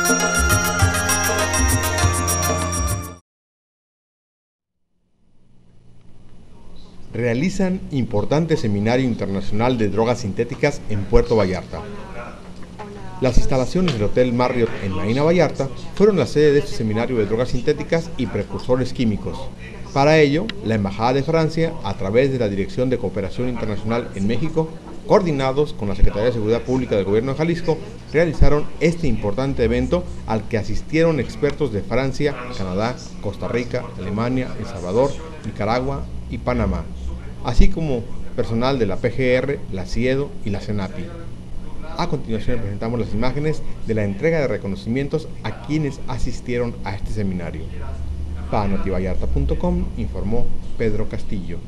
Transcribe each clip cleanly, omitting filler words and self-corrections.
Realizan importante seminario internacional de drogas sintéticas en Puerto Vallarta. Las instalaciones del Hotel Marriott en Marina Vallarta fueron la sede de este seminario de drogas sintéticas y precursores químicos. Para ello, la Embajada de Francia, a través de la Dirección de Cooperación Internacional en México, coordinados con la Secretaría de Seguridad Pública del Gobierno de Jalisco, realizaron este importante evento al que asistieron expertos de Francia, Canadá, Costa Rica, Alemania, El Salvador, Nicaragua y Panamá, así como personal de la PGR, la CIEDO y la CENAPI. A continuación presentamos las imágenes de la entrega de reconocimientos a quienes asistieron a este seminario. Para notivallarta.com informó Pedro Castillo.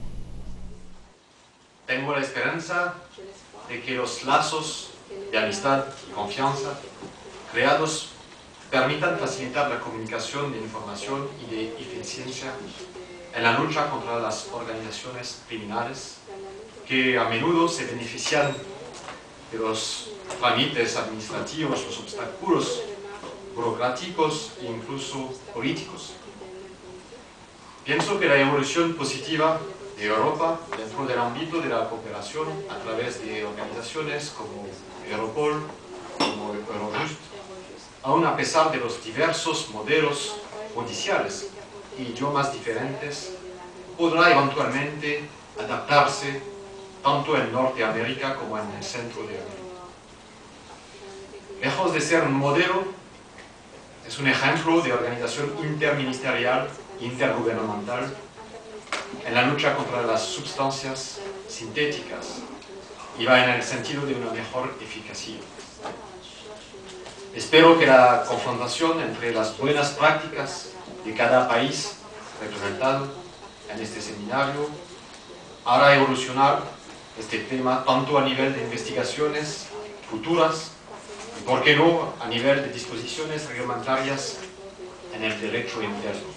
Tengo la esperanza de que los lazos de amistad y confianza creados permitan facilitar la comunicación de información y de eficiencia en la lucha contra las organizaciones criminales que a menudo se benefician de los trámites administrativos, los obstáculos burocráticos e incluso políticos. Pienso que la evolución positiva de Europa dentro del ámbito de la cooperación a través de organizaciones como Europol, como Eurojust, aun a pesar de los diversos modelos judiciales y idiomas diferentes, podrá eventualmente adaptarse tanto en Norteamérica como en el centro de América. Lejos de ser un modelo, es un ejemplo de organización interministerial e intergubernamental en la lucha contra las sustancias sintéticas y va en el sentido de una mejor eficacia. Espero que la confrontación entre las buenas prácticas de cada país representado en este seminario hará evolucionar este tema tanto a nivel de investigaciones futuras y, por qué no, a nivel de disposiciones reglamentarias en el derecho interno.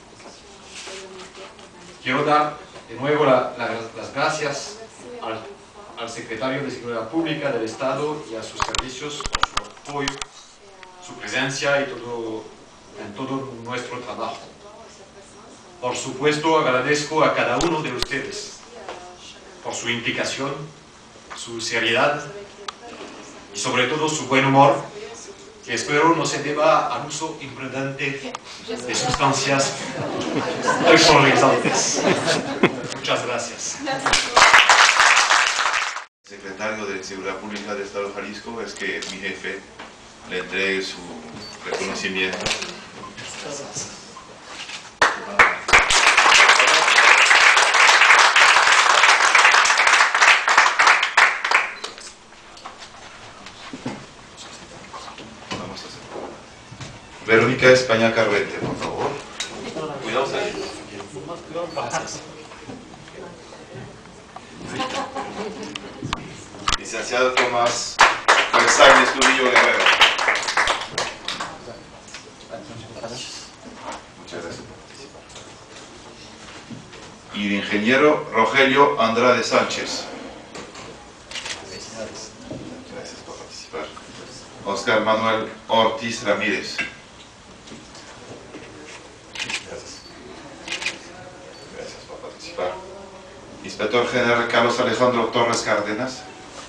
Quiero dar de nuevo las gracias al Secretario de Seguridad Pública del Estado y a sus servicios por su apoyo, su presencia y en todo nuestro trabajo. Por supuesto, agradezco a cada uno de ustedes por su implicación, su seriedad y sobre todo su buen humor, que espero no se deba al uso imprudente de sustancias tranquilizantes. Muchas gracias. Secretario de Seguridad Pública del Estado de Jalisco, es que mi jefe le entregue su reconocimiento. Vamos a hacer. Verónica España Carvete, por favor. Cuidado, salir. Licenciado Tomás Versailles Estudillo Guerrero. Muchas gracias por participar. Y el ingeniero Rogelio Andrade Sánchez. Gracias por participar. Oscar Manuel Ortiz Ramírez. Gracias por participar. Inspector General Carlos Alejandro Torres Cárdenas.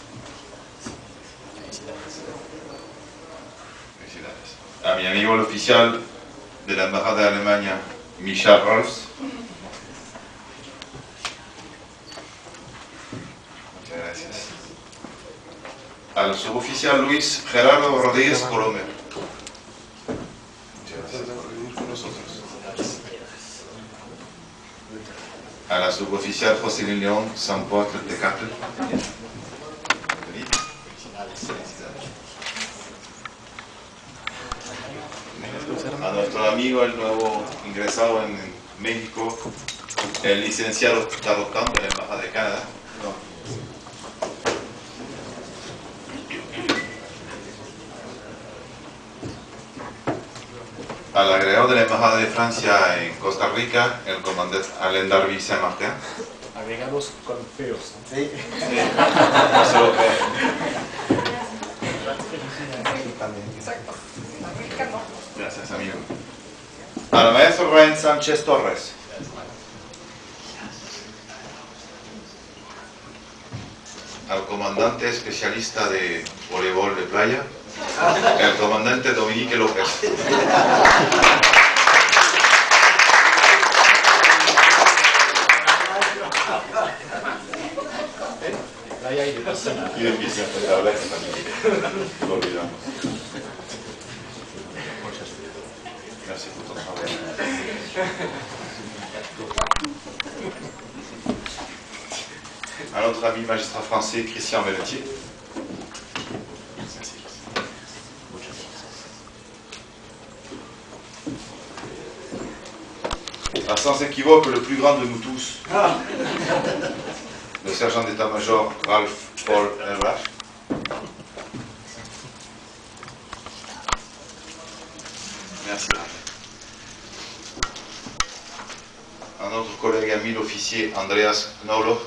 Felicidades. A mi amigo el oficial de la Embajada de Alemania, Michel Rolfs. Muchas gracias. Al suboficial Luis Gerardo Rodríguez Colomer. Muchas gracias por venir con nosotros. A la suboficial José León Sampoatl Tecatl. A nuestro amigo, el nuevo ingresado en México, el licenciado Tarotán de la Embajada de Canadá. Al agregado de la Embajada de Francia en Costa Rica, el comandante Alain Darby Saint-Martin. Agregados con feos. Sí. No se lo cree. Exacto. La rica no. maestro Ryan Sánchez Torres. Al comandante especialista de voleibol de playa, el comandante Dominique López. Y de piscina, pues habla que también lo olvidamos. Merci pour ton travail. À notre ami magistrat français Christian Belletier. Ah, sans équivoque, le plus grand de nous tous, le sergent d'état-major Ralph Paul Elrach. Merci Ralph. À notre collègue ami l'officier Andreas Knauloch.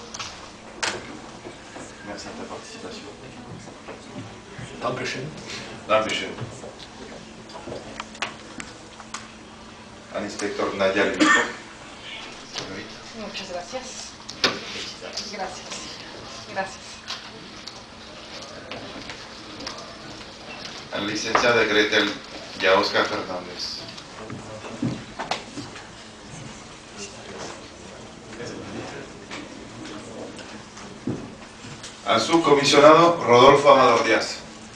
Merci de ta participation. Dankeschön. Dankeschön. Al inspector Nadia Levito. Muchas gracias. Gracias. Gracias. Al licenciada Gretel Yaosca Fernández. Al subcomisionado Rodolfo Amador Díaz.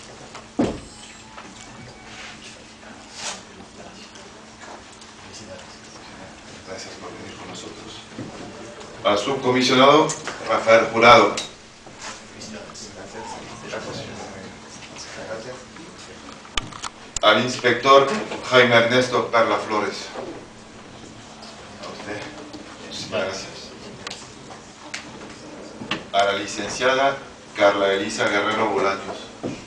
Gracias por venir con nosotros. Al subcomisionado Rafael Jurado. Al inspector Jaime Ernesto Perla Flores. A usted. Muchísimas gracias. A la licenciada Carla Elisa Guerrero Bolaños.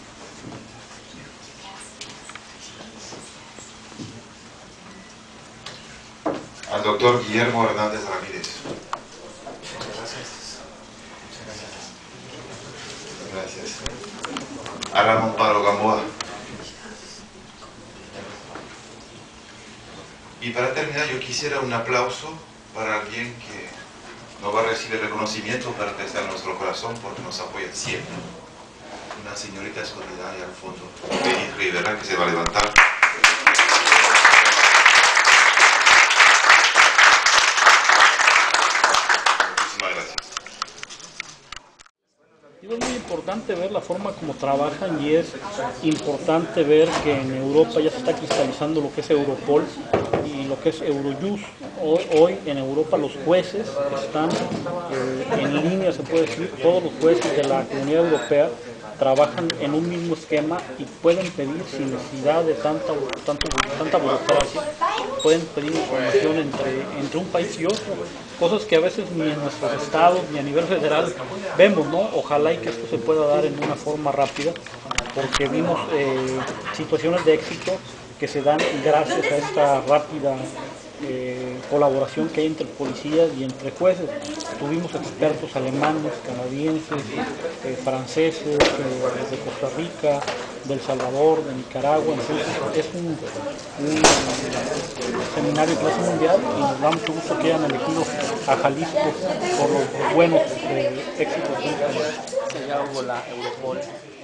Al doctor Guillermo Hernández Ramírez. Gracias. A Ramón Pablo Gamboa. Y para terminar, yo quisiera un aplauso para alguien que no va a recibir reconocimiento, pero que está en nuestro corazón porque nos apoya siempre. Una señorita escondida ahí al fondo, Benny Rivera, que se va a levantar. Muchísimas gracias. Es muy importante ver la forma como trabajan y es importante ver que en Europa ya se está cristalizando lo que es Europol y lo que es Eurojust. Hoy en Europa los jueces están en línea, se puede decir, todos los jueces de la Comunidad Europea trabajan en un mismo esquema y pueden pedir sin necesidad de tanta burocracia, pueden pedir información entre un país y otro, cosas que a veces ni en nuestros estados ni a nivel federal vemos, ¿no? Ojalá y que esto se pueda dar en una forma rápida, porque vimos situaciones de éxito que se dan gracias a esta rápida colaboración que hay entre policías y entre jueces. Tuvimos expertos alemanes, canadienses, franceses, de Costa Rica, de El Salvador, de Nicaragua. Entonces es un seminario de clase mundial y nos da mucho gusto que hayan elegido a Jalisco por los buenos éxitos. Ya hubo la Europol.